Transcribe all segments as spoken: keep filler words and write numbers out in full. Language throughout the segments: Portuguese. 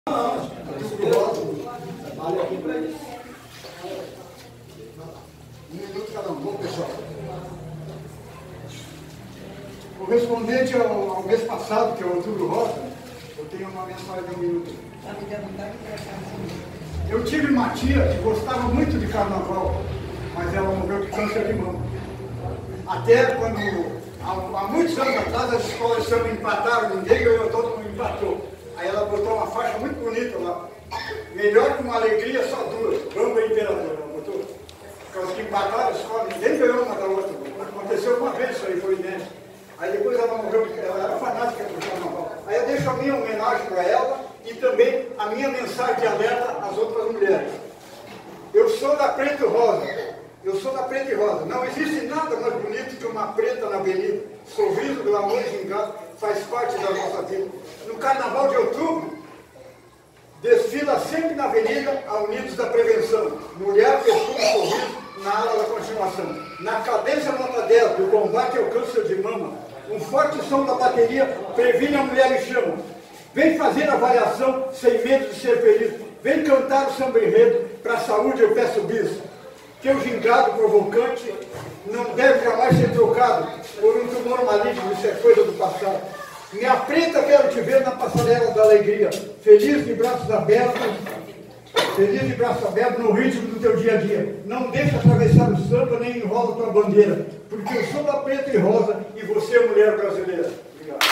Vale aqui para isso. Um minuto cada um. Bom, pessoal. Correspondente ao, ao mês passado, que é o Outubro Rosa, eu tenho uma mensagem de um minuto. Eu tive uma tia que gostava muito de carnaval, mas ela morreu de câncer de mama. Até quando, há, há muitos anos atrás, as escolas de samba empataram, ninguém ganhou, todo mundo empatou. Aí ela botou uma faixa muito bonita lá. Melhor que uma alegria, só duas. Bamba e Imperador, ela botou. Por causa que empataram a escola, ninguém ganhou uma da outra. Aconteceu uma vez isso aí, foi idêntico. Aí depois ela morreu, ela era fanática do carnaval. Aí eu deixo a minha homenagem para ela e também a minha mensagem de alerta às outras mulheres. Eu sou da Preto e Rosa. Eu sou da Preto e Rosa. Não existe nada mais bonito que uma preta na avenida. Sorriso, glamour e gingado faz parte da nossa vida. No Carnaval de Outubro, desfila sempre na avenida a Unidos da Prevenção. Mulher, perfume e sorriso na ala da continuação. Na cadência nota dez do combate ao câncer de mama, um forte som da bateria previne a mulher em chama. Vem fazer a avaliação sem medo de ser feliz. Vem cantar o samba enredo, para a saúde eu peço bis. Que o gingado provocante não deve jamais ser trocado por um tumor maligno, isso é coisa do passado. Minha preta, quero te ver na passarela da alegria, feliz de braços abertos, feliz de braços abertos no ritmo do teu dia a dia. Não deixa atravessar o samba, nem enrola tua bandeira, porque eu sou da Preta e Rosa e você é mulher brasileira. Obrigado.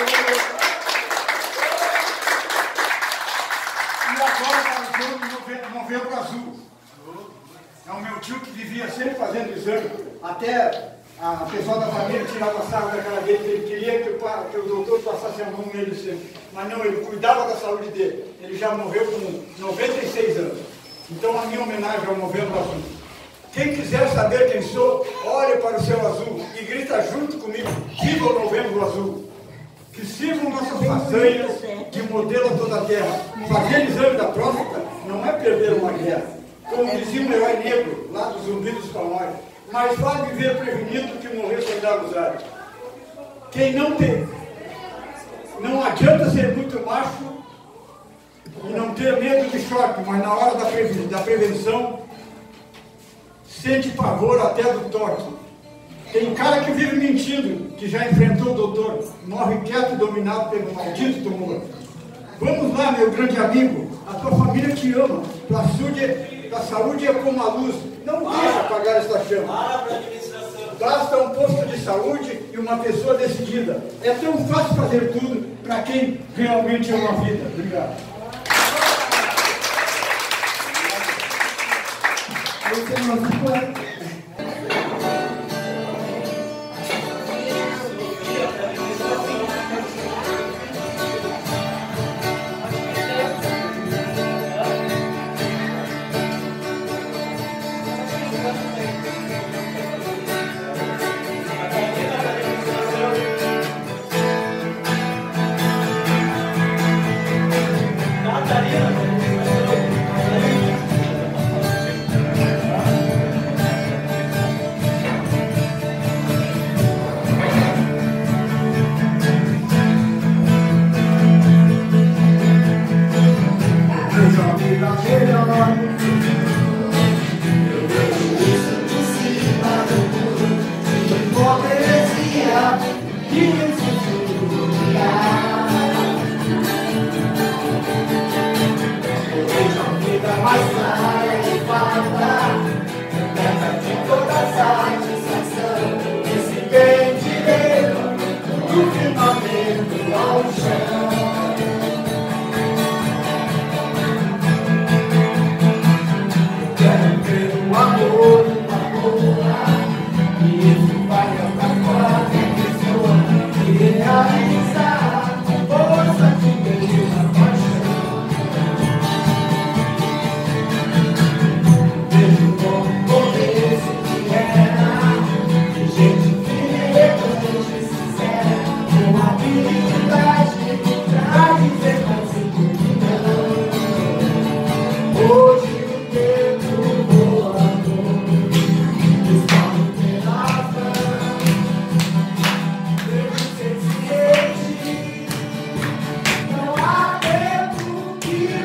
E agora para o Novembro Azul. É o meu tio que vivia sempre fazendo exame, até a pessoa da família tirava sarro da cara dele, ele queria que o, que o doutor passasse a mão nele sempre. Mas não, ele cuidava da saúde dele. Ele já morreu com noventa e seis anos. Então a minha homenagem ao Novembro Azul. Quem quiser saber quem sou, olhe para o céu azul e grita junto comigo, viva o Novembro Azul. Que sirvam nossas façanhas de modelo a toda a terra. Fazer exame da próstata não é perder uma guerra. Como dizia um herói negro, lá dos Zumbi dos Palmares, mais vale viver prevenido que morrer sem dar rosário. Quem não tem, não adianta ser muito macho e não ter medo de choque, mas na hora da, preven da prevenção, sente pavor até do toque. Tem cara que vive mentindo, que já enfrentou o doutor, morre quieto e dominado pelo maldito tumor. Vamos lá, meu grande amigo, a tua família te ama, tua saúde, tua saúde é como a luz, não deixa apagar esta chama. Basta um posto de saúde e uma pessoa decidida. É tão fácil fazer tudo para quem realmente ama a vida. Obrigado. Esse é o nosso plano.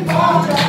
Forte